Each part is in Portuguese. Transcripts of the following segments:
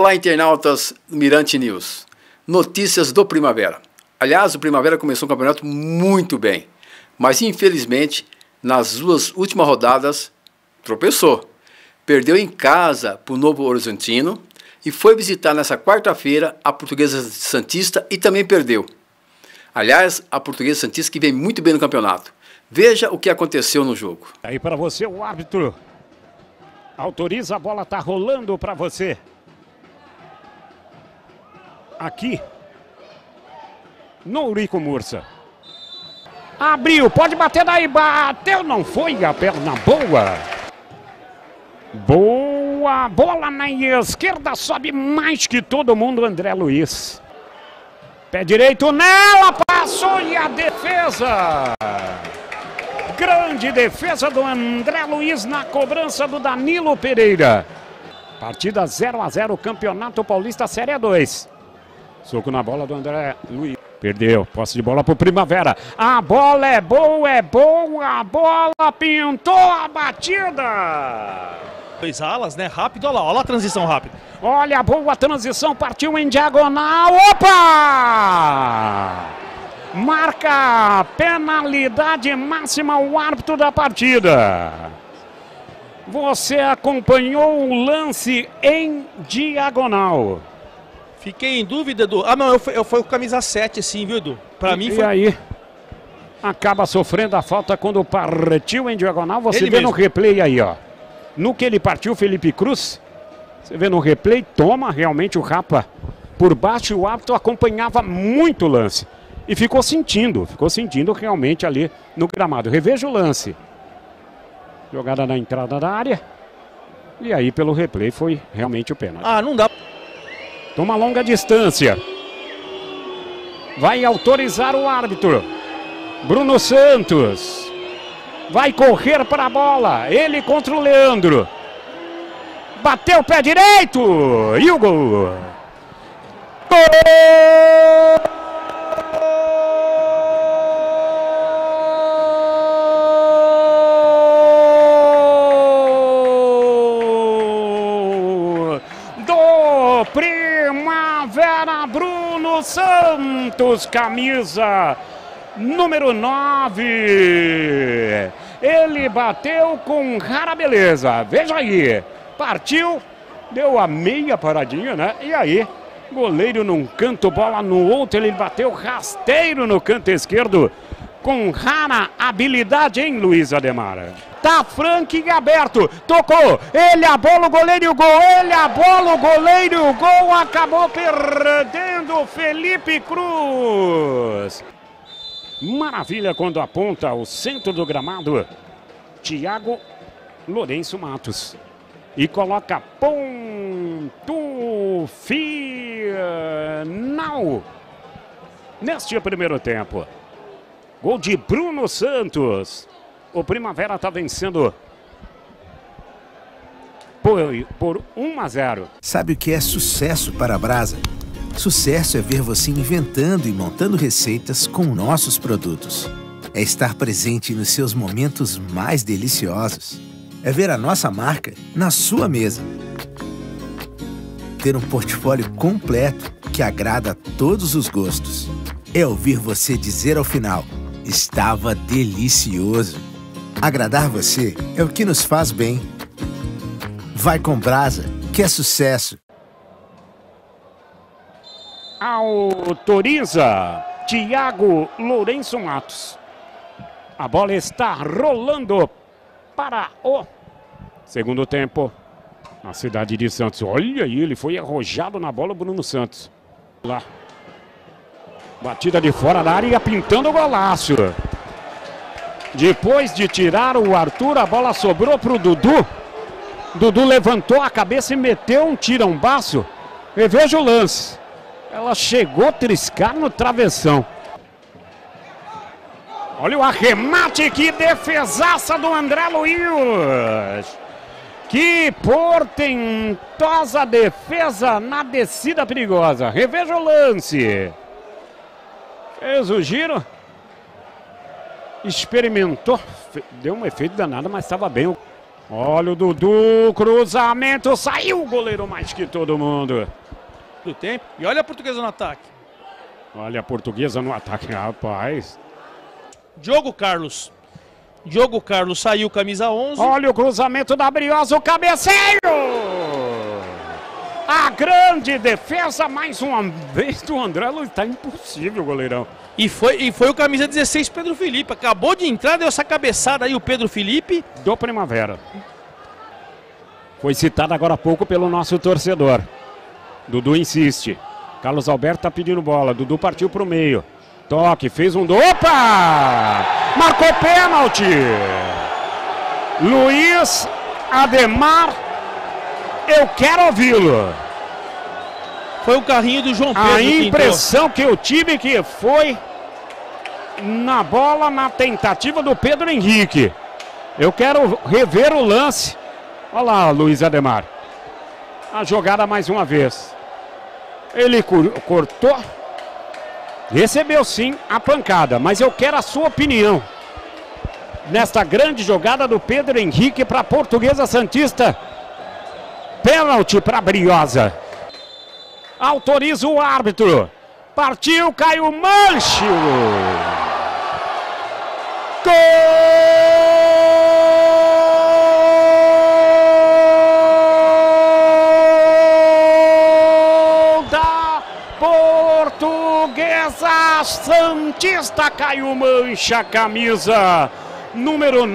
Olá, internautas do Mirante News. Notícias do Primavera. Aliás, o Primavera começou um campeonato muito bem, mas infelizmente, nas duas últimas rodadas, tropeçou. Perdeu em casa para o Novo Horizontino e foi visitar nessa quarta-feira a Portuguesa Santista e também perdeu. Aliás, a Portuguesa Santista que vem muito bem no campeonato. Veja o que aconteceu no jogo. Aí para você o árbitro autoriza, a bola tá rolando para você. Aqui no Eurico Mursa. Abriu, pode bater daí, bateu, não foi a perna boa. Boa bola na esquerda, sobe mais que todo mundo, André Luiz. Pé direito nela, passou e a defesa. Grande defesa do André Luiz na cobrança do Danilo Pereira. Partida 0-0, Campeonato Paulista Série 2. Soco na bola do André Luiz. Perdeu, posse de bola pro Primavera. A bola é boa, a bola pintou a batida. Dois alas, né? Rápido, olha lá a transição rápida. Olha a boa transição, partiu em diagonal. Opa! Marca penalidade máxima o árbitro da partida. Você acompanhou o lance em diagonal. Fiquei em dúvida do... Ah, não, foi o camisa 7, sim, viu, Edu? Pra mim foi... E aí, acaba sofrendo a falta quando partiu em diagonal. Você Ele vê mesmo. no replay aí, ó. No que ele partiu, Felipe Cruz. Você vê no replay, toma realmente o rapa por baixo. E o árbitro acompanhava muito o lance. E ficou sentindo realmente ali no gramado. Reveja o lance. Jogada na entrada da área. E aí, pelo replay, foi realmente o pênalti. Ah, não dá... Toma longa distância. Vai autorizar o árbitro. Bruno Santos. Vai correr para a bola. Ele contra o Leandro. Bateu o pé direito. E o gol. Gol! Primavera, Bruno Santos, camisa número 9. Ele bateu com rara beleza. Veja aí. Partiu, deu a meia paradinha, né? E aí, goleiro num canto, bola no outro. Ele bateu rasteiro no canto esquerdo. Com rara habilidade, hein, Luiz Ademar? Tá franco e aberto, tocou, ele a bola, o goleiro e o gol, ele a bola, o goleiro e o gol, acabou perdendo Felipe Cruz. Maravilha quando aponta o centro do gramado, Thiago Lourenço Matos. E coloca ponto final neste primeiro tempo. Gol de Bruno Santos. O Primavera está vencendo por 1-0. Sabe o que é sucesso para a Brasa? Sucesso é ver você inventando e montando receitas com nossos produtos. É estar presente nos seus momentos mais deliciosos. É ver a nossa marca na sua mesa. Ter um portfólio completo que agrada a todos os gostos. É ouvir você dizer ao final: estava delicioso. Agradar você é o que nos faz bem. Vai com Brasa, que é sucesso. Autoriza Thiago Lourenço Matos. A bola está rolando para o segundo tempo. Na cidade de Santos. Olha aí, ele foi arrojado na bola, Bruno Santos. Lá. Batida de fora da área, pintando o golaço. Depois de tirar o Arthur, a bola sobrou para o Dudu. Dudu levantou a cabeça e meteu um tirambaço. E veja o lance. Ela chegou a triscar no travessão. Olha o arremate, que defesaça do André Luiz. Que portentosa defesa na descida perigosa. Reveja o lance. Fez o giro. Experimentou. Deu um efeito danado, mas estava bem. Olha o Dudu, cruzamento, saiu o goleiro mais que todo mundo. Do tempo. E olha a Portuguesa no ataque. Olha a Portuguesa no ataque, rapaz. Diogo Carlos. Diogo Carlos saiu, camisa 11. Olha o cruzamento da Briosa, o cabeceio! A grande defesa, mais uma vez do André Luiz. Tá impossível, goleirão. E foi o camisa 16, Pedro Felipe. Acabou de entrar, deu essa cabeçada aí o Pedro Felipe. Do Primavera. Foi citado agora há pouco pelo nosso torcedor. Dudu insiste. Carlos Alberto tá pedindo bola. Dudu partiu pro meio. Toque, fez um... Opa! Marcou pênalti! Luiz Ademar, eu quero ouvi-lo. Foi o carrinho do João Pedro. A impressão que eu tive que foi na bola, na tentativa do Pedro Henrique. Eu quero rever o lance. Olha lá, Luiz Ademar. A jogada mais uma vez. Ele cortou. Recebeu sim a pancada, mas eu quero a sua opinião. Nesta grande jogada do Pedro Henrique para a Portuguesa Santista. Pênalti para a Briosa. Autoriza o árbitro. Partiu, Caio Mancho. Gol da Portuguesa Santista. Caio Mancha, camisa número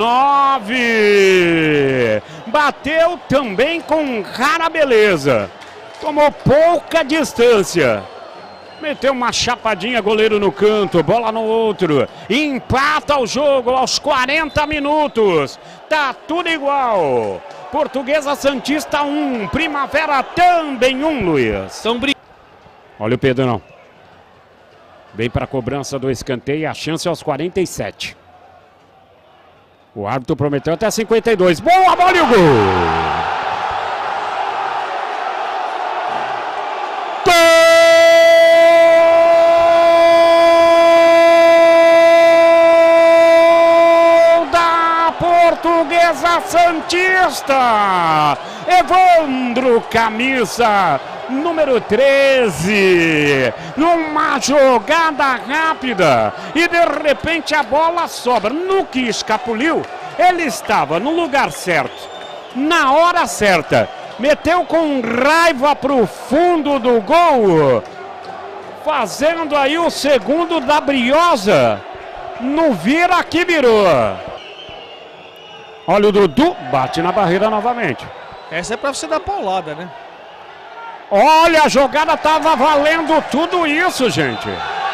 9. Bateu também com rara beleza. Tomou pouca distância. Meteu uma chapadinha, goleiro no canto, bola no outro. Empata o jogo aos 40 minutos. Tá tudo igual. Portuguesa Santista 1, Primavera também 1, Luiz. Olha o Pedrão. Vem para a cobrança do escanteio, a chance aos 47. O árbitro prometeu até 52. Boa bola e o gol! Portuguesa Santista, Evandro, camisa número 13, numa jogada rápida e de repente a bola sobra. No que escapuliu, ele estava no lugar certo, na hora certa, meteu com raiva para o fundo do gol, fazendo aí o segundo da Briosa, no vira que virou. Olha o Dudu, bate na barreira novamente. Essa é pra você dar paulada, né? Olha, a jogada tava valendo tudo isso, gente.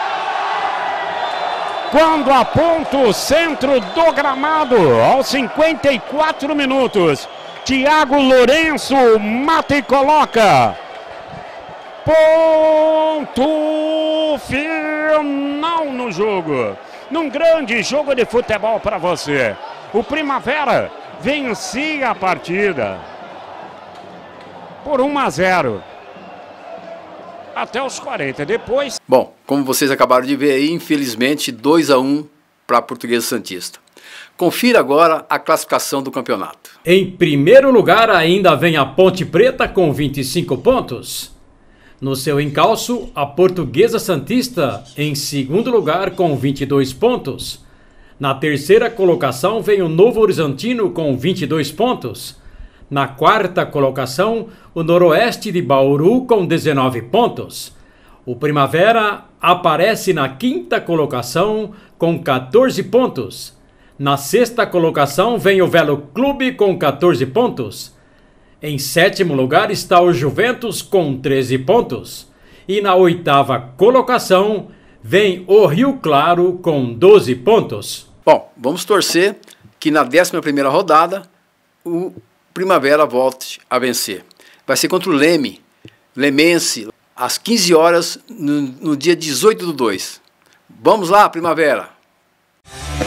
Quando aponta o centro do gramado, aos 54 minutos, Thiago Lourenço mata e coloca. Ponto final no jogo. Num grande jogo de futebol para você. O Primavera vencia a partida por 1-0 até os 40. Depois... Bom, como vocês acabaram de ver aí, infelizmente 2-1 para a Portuguesa Santista. Confira agora a classificação do campeonato. Em primeiro lugar ainda vem a Ponte Preta com 25 pontos. No seu encalço, a Portuguesa Santista em segundo lugar com 22 pontos. Na terceira colocação vem o Novo Horizontino com 22 pontos. Na quarta colocação, o Noroeste de Bauru com 19 pontos. O Primavera aparece na quinta colocação com 14 pontos. Na sexta colocação vem o Velo Clube com 14 pontos. Em sétimo lugar está o Juventus com 13 pontos. E na oitava colocação vem o Rio Claro com 12 pontos. Bom, vamos torcer que na 11ª rodada o Primavera volte a vencer. Vai ser contra o Lemense, às 15 horas, no dia 18/2. Vamos lá, Primavera!